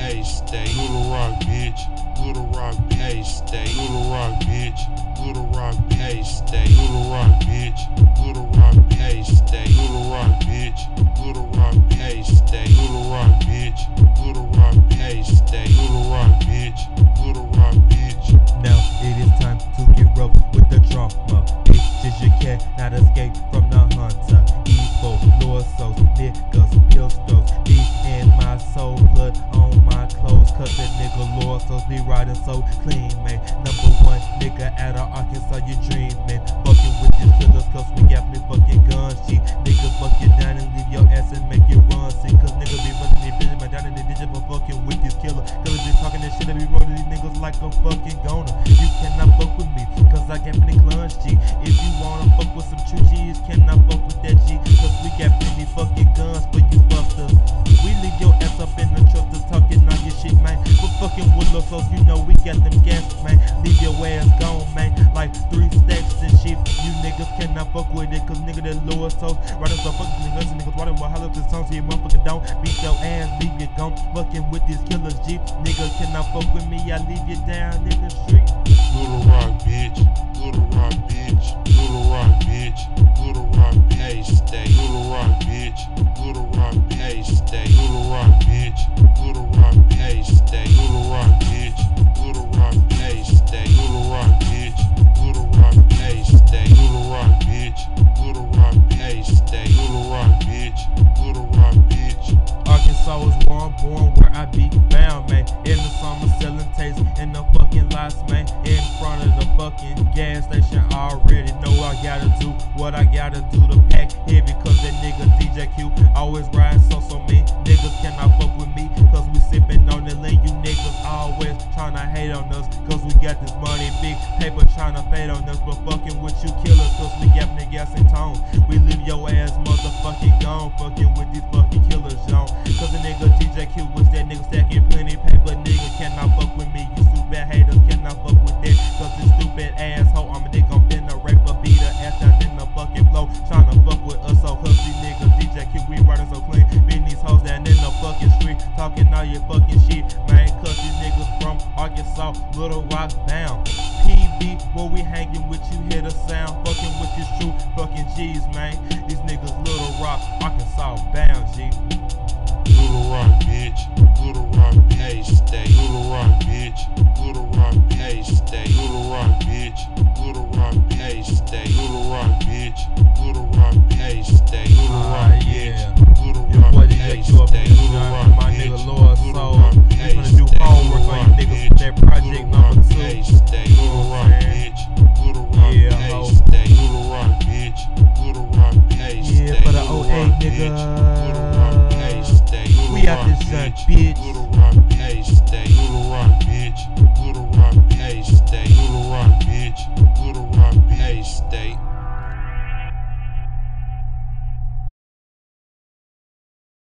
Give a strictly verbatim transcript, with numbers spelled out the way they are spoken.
Hey, stay. Little Rock, bitch. Little Rock, hey, stay. Little Rock, bitch. Little Rock, hey, stay. Little Rock, bitch. Little Rock, hey, stay. Little Rock, bitch. Little Rock, hey, stay. Little Rock, bitch. Little Rock, hey, stay. Little Rock, bitch. Little Rock, bitch. Now it is time to get rough with the drama. Bitches, you cannot escape from the hunter. Evil, Lord souls, niggas, pistols, deep in my soul, blood on my clothes. Cause that nigga Lord souls be riding so clean, man. Number one nigga out of Arkansas, you dreaming. Fucking with these killers, cause we got me fucking guns. She nigga fuck you down and leave your ass and make you run. See, cause niggas be running these bitches, man, down in the digit for fucking with these killers. Cause they be talking that shit, they be rolling these niggas like a fucking goner. You cannot fuck with me, cause I got plenty guns, G. If you wanna fuck with some true G's, cannot fuck with that G. Cause we got plenty fucking guns for you busters. We leave your ass up in the truck to talking on your shit, man. But fucking with us, so you know we got them gas, man. Leave your ass gone, man. Like three stacks and shit. You niggas cannot fuck with it, cause nigga that lower souls. Right up so fucking niggas, niggas water will holler up this song, so you motherfucker don't beat your ass, leave you gone. Fucking with these killers, G. Niggas cannot fuck with me, I leave you down in the street. Little Rock, bitch. Little Rock, bitch. Little Rock, bitch. Little Rock, hey, stay. Little Rock, bitch. Little Rock, hey, stay. Little Rock, bitch. Little Rock, hey, stay. Little Rock, bitch. Little Rock, hey, stay. Little Rock, bitch. Little Rock, hey, stay. Little Rock, bitch. Little Rock, hey, stay. Little Rock, bitch. Little Rock, bitch. Arkansas was born, born where I be bound, man. In the summer selling taste in the fucking lots, man. In front of the fucking gas station, I already know I gotta do what I gotta do to pack heavy. Cause that nigga D J Q always riding so so me. Niggas cannot fuck with me, cause we sippin' on the lean. You niggas always tryna hate on us, cause we got this money, big paper tryna fade on us. But fucking with you killers, cause we got the gas and tone. We leave your ass motherfucking gone, fucking with these fucking killers, y'all. Cause the nigga D J Q was that nigga stacking plenty paper. Nigga cannot fuck with me, you stupid haters cannot fuck with that. Cause this stupid asshole, I'm a dick, I'm finna rape a beat her ass down in the fucking flow. Tryna fuck with us, so cause these niggas D J Q, we riding so clean. Beating these hoes down in the fucking street, talking all your fucking shit, man. Cause these niggas from Arkansas, Little Rock bound. P B, where we hanging with you, hear the sound. Fucking with these true fucking G's, man. These niggas Little Rock, Arkansas bound, G. Little Rock, bitch. Little Rock, hey, stay. Little Rock, bitch. Little Rock, hey, stay. Little Rock, bitch. Little Rock, hey, stay. Little Rock, bitch. Little Rock, hey, stay. Little Rock, bitch. Little Rock, hey, stay. Little Rock, my bitch. nigga Lord Soul. He's gonna do homework on you niggas with that project number two. Hey, stay. Little Rock, bitch. Little Rock, hey, stay. Little Rock, bitch. Little Rock, hey, stay. Yeah, for the oh eight niggas. Little Rock, hey, stay. We out this junk, bitch.